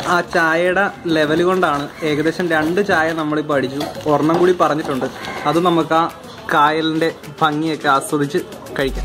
ആ ചായയുടെ ലെവൽ കൊണ്ടാണ് ഏകദേശം 2 ചായ നമ്മളിപ്പോൾ അടിച്ചു. ഒരെണ്ണം കൂടി പറഞ്ഞിട്ടുണ്ട്. അത് നമുക്ക് ആ കായലിൻ്റെ ഭംഗിയൊക്കെ ആസ്വദിച്ച് കഴിക്കാം.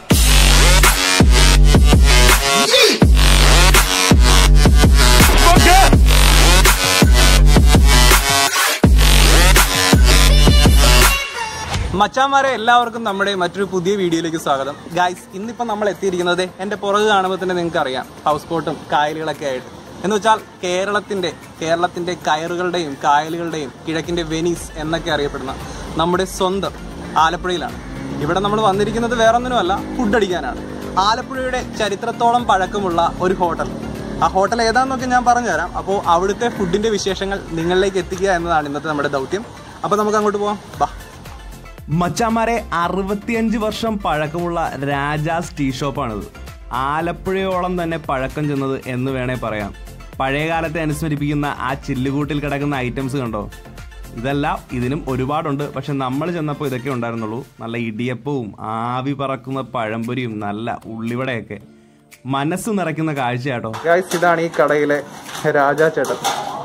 മച്ചാന്മാരെ, എല്ലാവർക്കും നമ്മുടെ മറ്റൊരു പുതിയ വീഡിയോയിലേക്ക് സ്വാഗതം. ഗായ്സ്, ഇന്നിപ്പോൾ നമ്മൾ എത്തിയിരിക്കുന്നത് എൻ്റെ പുറകെ കാണുമ്പോൾ തന്നെ നിങ്ങൾക്ക് അറിയാം, ഹൗസ് ബോട്ടും കായലുകളൊക്കെ ആയിട്ട്. എന്ന് വെച്ചാൽ കേരളത്തിൻ്റെ കയറുകളുടെയും കായലുകളുടെയും കിഴക്കിൻ്റെ വെനീസ് എന്നൊക്കെ അറിയപ്പെടുന്ന നമ്മുടെ സ്വന്തം ആലപ്പുഴയിലാണ്. ഇവിടെ നമ്മൾ വന്നിരിക്കുന്നത് വേറൊന്നിനുമല്ല, ഫുഡ് അടിക്കാനാണ്. ആലപ്പുഴയുടെ ചരിത്രത്തോളം പഴക്കമുള്ള ഒരു ഹോട്ടൽ. ആ ഹോട്ടൽ ഏതാണെന്നൊക്കെ ഞാൻ പറഞ്ഞുതരാം. അപ്പോൾ അവിടുത്തെ ഫുഡിൻ്റെ വിശേഷങ്ങൾ നിങ്ങളിലേക്ക് എത്തിക്കുക എന്നതാണ് ഇന്നത്തെ നമ്മുടെ ദൗത്യം. അപ്പോൾ നമുക്ക് അങ്ങോട്ട് പോകാം. ബാ മച്ചാന്മാരെ, 65 വർഷം പഴക്കമുള്ള രാജാസ് ടീ ഷോപ്പാണിത്. ആലപ്പുഴയോളം തന്നെ പഴക്കം ചെന്നത് എന്ന് വേണേ പറയാം. പഴയ കാലത്തെ അനുസ്മരിപ്പിക്കുന്ന ആ ചില്ലുകൂട്ടിൽ കിടക്കുന്ന ഐറ്റംസ് കണ്ടോ? ഇതല്ല, ഇതിനും ഒരുപാടുണ്ട്. പക്ഷെ നമ്മൾ ചെന്നപ്പോൾ ഇതൊക്കെ ഉണ്ടായിരുന്നുള്ളൂ. നല്ല ഇടിയപ്പവും ആവി പറക്കുന്ന പഴംപൊരിയും നല്ല ഉള്ളിവടയൊക്കെ മനസ്സ് നിറയ്ക്കുന്ന കാഴ്ചയാട്ടോ. ഗായ്സ്, ഇതാണ് ഈ കടയിലെ രാജാ ചേട്ടൻ.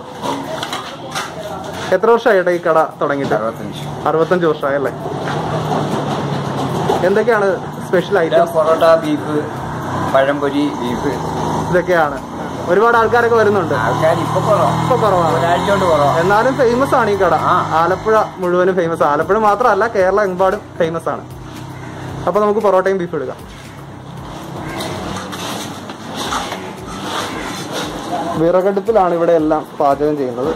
എത്ര വർഷമായിട്ടോ ഈ കട തുടങ്ങിയിട്ട്? 65 വർഷമായല്ലേ? എന്തൊക്കെയാണ് special item? Porotta, beef, pazhampori, beef, ഇതൊക്കെയാണ്. ഒരുപാട് ആൾക്കാരൊക്കെ വരുന്നുണ്ട്. ആൾക്കാർ ഇപ്പൊ കുറവാണ്, ഒരാഴ്ച കൊണ്ട് കുറവാണ്. എന്നാലും ഫേമസ് ആണ് ഈ കട. ആലപ്പുഴ മുഴുവനും ഫേമസ്. ആലപ്പുഴ മാത്രമല്ല, കേരളം എമ്പാടും ഫേമസ് ആണ്. അപ്പൊ നമുക്ക് പൊറോട്ടയും ബീഫ് എടുക്കാം. വിറകടുപ്പിലാണ് ഇവിടെ എല്ലാം പാചകം ചെയ്യുന്നത്.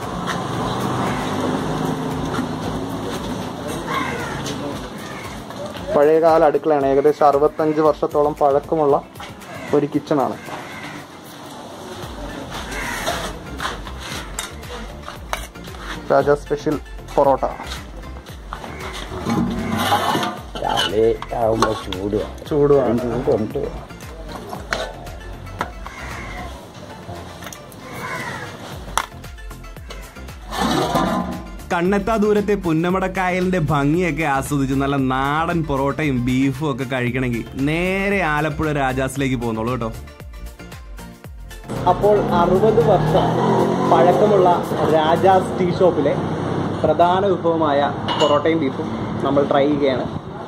പഴയകാല അടുക്കളയാണ്. ഏകദേശം 65 വർഷത്തോളം പഴക്കമുള്ള ഒരു കിച്ചണാണ്. രാജാ സ്പെഷ്യൽ പൊറോട്ട. ചൂടുണ്ട്. കണ്ണെത്താ ദൂരത്തെ പുന്നമടക്കായലിന്റെ ഭംഗിയൊക്കെ ആസ്വദിച്ച് നല്ല നാടൻ പൊറോട്ടയും ബീഫും ഒക്കെ കഴിക്കണമെങ്കിൽ നേരെ ആലപ്പുഴ രാജാസിലേക്ക് പോകുന്നുള്ളൂ കേട്ടോ. അപ്പോൾ 60 വർഷം പഴക്കമുള്ള രാജാസ് ടീ ഷോപ്പിലെ പ്രധാന വിഭവമായ പൊറോട്ടയും ബീഫും നമ്മൾ ട്രൈ ചെയ്യുകയാണ്.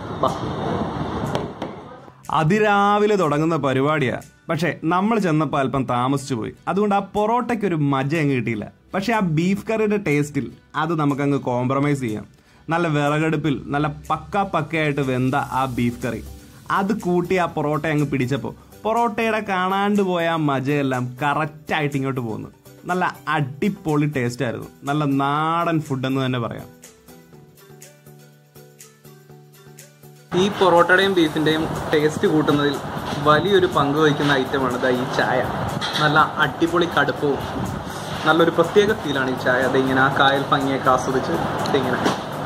അതിരാവിലെ തുടങ്ങുന്ന പരിപാടിയാ. പക്ഷെ നമ്മൾ ചെന്നപ്പോൾ അല്പം താമസിച്ചു പോയി. അതുകൊണ്ട് ആ പൊറോട്ടയ്ക്ക് ഒരു മജ അങ്ങ് കിട്ടിയില്ല. പക്ഷെ ആ ബീഫ് കറിയുടെ ടേസ്റ്റിൽ അത് നമുക്കങ്ങ് കോംപ്രമൈസ് ചെയ്യാം. നല്ല വിറകടുപ്പിൽ നല്ല പക്കയായിട്ട് വെന്ത ആ ബീഫ് കറി അത് കൂട്ടി ആ പൊറോട്ട അങ്ങ് പിടിച്ചപ്പോൾ പൊറോട്ടയുടെ കാണാണ്ട് പോയ ആ മജയെല്ലാം കറക്റ്റായിട്ട് ഇങ്ങോട്ട് പോകുന്നു. നല്ല അടിപൊളി ടേസ്റ്റ് ആയിരുന്നു. നല്ല നാടൻ ഫുഡെന്ന് തന്നെ പറയാം. ഈ പൊറോട്ടയുടെയും ബീഫിൻ്റെയും ടേസ്റ്റ് കൂട്ടുന്നതിൽ വലിയൊരു പങ്ക് വഹിക്കുന്ന ഐറ്റമാണ് ഈ ചായ. നല്ല അടിപൊളി കടുപ്പവും നല്ലൊരു പ്രത്യേക ഫീലാണ് ഈ ചായ. അതിങ്ങനെ ആ കായൽ ഭംഗിയൊക്കെ ആസ്വദിച്ച് ഇതിങ്ങനെ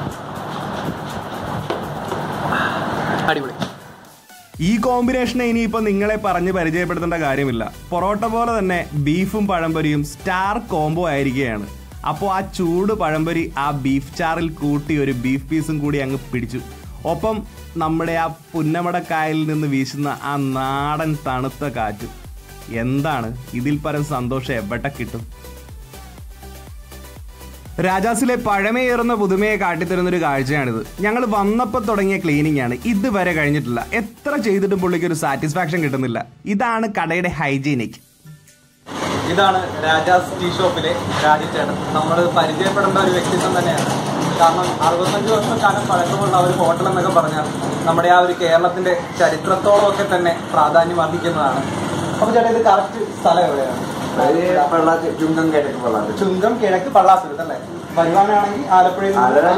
അടിപൊളി. ഈ കോമ്പിനേഷനെ ഇനിയിപ്പോൾ നിങ്ങളെ പറഞ്ഞ് പരിചയപ്പെടുത്തേണ്ട കാര്യമില്ല. പൊറോട്ട പോലെ തന്നെ ബീഫും പഴംപൊരിയും സ്റ്റാർ കോംബോ ആയിരിക്കുകയാണ്. അപ്പോൾ ആ ചൂട് പഴംപൊരി ആ ബീഫ് ചാറിൽ കൂട്ടി ഒരു ബീഫ് പീസും കൂടി അങ്ങ് പിടിച്ചു. ഒപ്പം നമ്മുടെ ആ പുന്നമടക്കായലിൽ നിന്ന് വീശുന്ന ആ നാടൻ തണുത്ത കാറ്റ്. എന്താണ് ഇതിൽ പരം സന്തോഷം എവിടെ കിട്ടും? രാജാസിലെ പഴമയേറുന്ന പുതുമയെ കാട്ടിത്തരുന്നൊരു കാഴ്ചയാണിത്. ഞങ്ങൾ വന്നപ്പോൾ തുടങ്ങിയ ക്ലീനിങ് ആണ്, ഇതുവരെ കഴിഞ്ഞിട്ടില്ല. എത്ര ചെയ്തിട്ടും പുള്ളിക്ക് ഒരു സാറ്റിസ്ഫാക്ഷൻ കിട്ടുന്നില്ല. ഇതാണ് കടയുടെ ഹൈജീനിക്. ഇതാണ് രാജാസ് ടീ ഷോപ്പിലെ രാജചേട്ടൻ. നമ്മൾ പരിചയപ്പെടേണ്ട ഒരു വ്യക്തിത്വം തന്നെയാണ്. കാരണം 65 വർഷം കാലം പഴക്കമുള്ള ഒരു ഹോട്ടൽ എന്നൊക്കെ പറഞ്ഞാൽ നമ്മുടെ ആ ഒരു കേരളത്തിന്റെ ചരിത്രത്തോളം ഒക്കെ തന്നെ പ്രാധാന്യം അർഹിക്കുന്നതാണ്. അപ്പൊ ചേട്ടാ, ഇത് കറക്റ്റ് സ്ഥലം എവിടെയാണ്? ചുങ്കം കിഴക്ക് പള്ളാത്തുരുത്ത് അല്ലേ? വരുവാനാണെങ്കിൽ ആലപ്പുഴയിൽ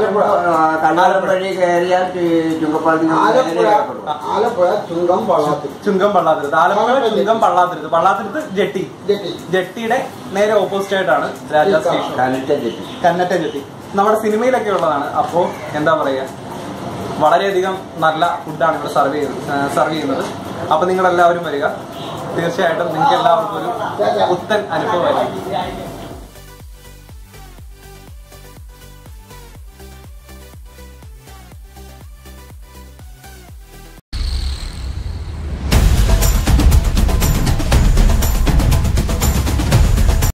ചുങ്കം പള്ളാത്തുരുത്ത് ജെട്ടിയുടെ നേരെ ഓപ്പോസിറ്റ് ആയിട്ടാണ് രാജാസ് സ്റ്റേഷൻ. കന്നറ്റ ജെട്ടി നമ്മുടെ സിനിമയിലൊക്കെ ഉള്ളതാണ്. അപ്പോൾ എന്താ പറയുക, വളരെയധികം നല്ല ഫുഡാണ് ഇവിടെ സർവ് ചെയ്യുന്നത്. അപ്പോൾ നിങ്ങളെല്ലാവരും വരിക. തീർച്ചയായിട്ടും നിങ്ങൾക്ക് എല്ലാവർക്കും ഒരു പുത്തൻ അനുഭവമായിരിക്കും.